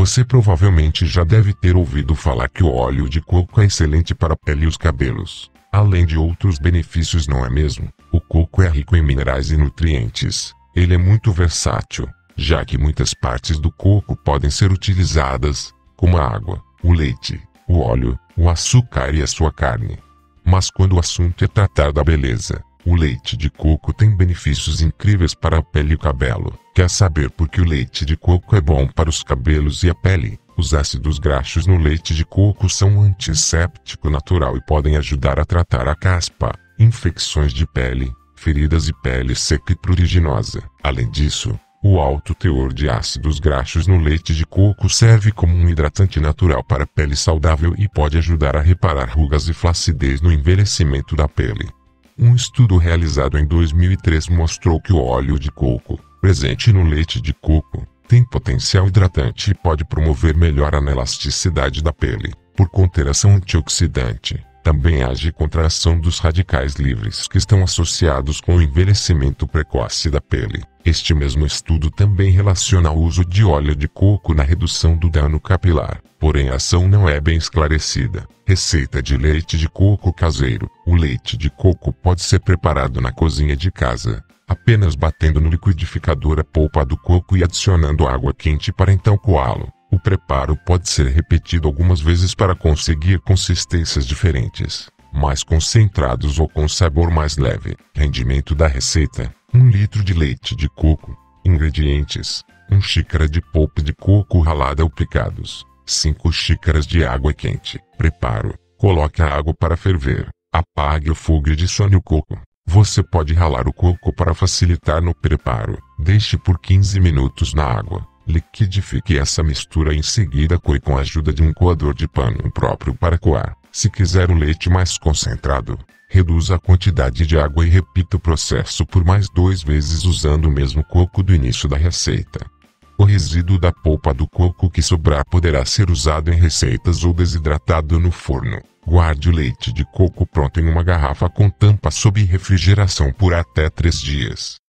Você provavelmente já deve ter ouvido falar que o óleo de coco é excelente para a pele e os cabelos, além de outros benefícios, não é mesmo? O coco é rico em minerais e nutrientes. Ele é muito versátil, já que muitas partes do coco podem ser utilizadas, como a água, o leite, o óleo, o açúcar e a sua carne. Mas quando o assunto é tratar da beleza, o leite de coco tem benefícios incríveis para a pele e o cabelo. Quer saber por que o leite de coco é bom para os cabelos e a pele? Os ácidos graxos no leite de coco são um antisséptico natural e podem ajudar a tratar a caspa, infecções de pele, feridas e pele seca e pruriginosa. Além disso, o alto teor de ácidos graxos no leite de coco serve como um hidratante natural para a pele saudável e pode ajudar a reparar rugas e flacidez no envelhecimento da pele. Um estudo realizado em 2003 mostrou que o óleo de coco, presente no leite de coco, tem potencial hidratante e pode promover melhora na elasticidade da pele, por conter ação antioxidante. Também age contra a ação dos radicais livres que estão associados com o envelhecimento precoce da pele. Este mesmo estudo também relaciona o uso de óleo de coco na redução do dano capilar, porém a ação não é bem esclarecida. Receita de leite de coco caseiro. O leite de coco pode ser preparado na cozinha de casa, apenas batendo no liquidificador a polpa do coco e adicionando água quente para então coá-lo. O preparo pode ser repetido algumas vezes para conseguir consistências diferentes, mais concentrados ou com sabor mais leve. Rendimento da receita: 1 litro de leite de coco. Ingredientes: 1 xícara de polpa de coco ralada ou picados, 5 xícaras de água quente. Preparo: coloque a água para ferver, apague o fogo e adicione o coco. Você pode ralar o coco para facilitar no preparo. Deixe por 15 minutos na água. Liquidifique essa mistura e em seguida coe com a ajuda de um coador de pano próprio para coar. Se quiser o leite mais concentrado, reduza a quantidade de água e repita o processo por mais 2 vezes usando o mesmo coco do início da receita. O resíduo da polpa do coco que sobrar poderá ser usado em receitas ou desidratado no forno. Guarde o leite de coco pronto em uma garrafa com tampa sob refrigeração por até 3 dias.